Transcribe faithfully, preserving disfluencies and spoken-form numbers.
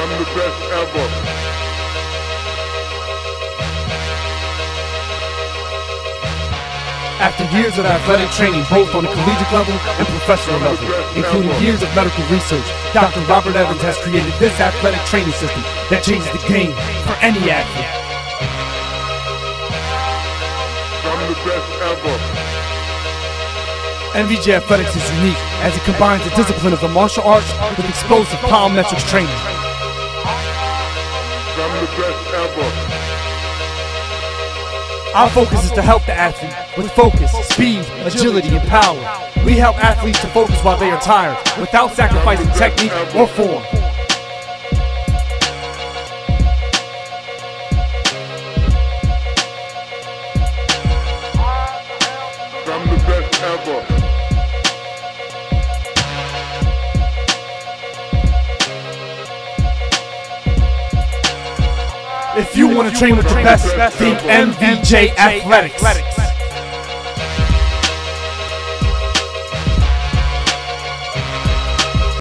I'm the best ever. After years of athletic training, both on the collegiate level and professional level, including years of medical research, Doctor Robert Evans has created this athletic training system that changes the game for any athlete. I'm the best ever. M V J Athletics is unique as it combines the discipline of the martial arts with explosive plyometrics training. I'm the best ever. Our focus is to help the athlete with focus, speed, agility, and power. We help athletes to focus while they are tired, without sacrificing technique or form. I'm the best ever. If you want to train with the best, think M V J Athletics.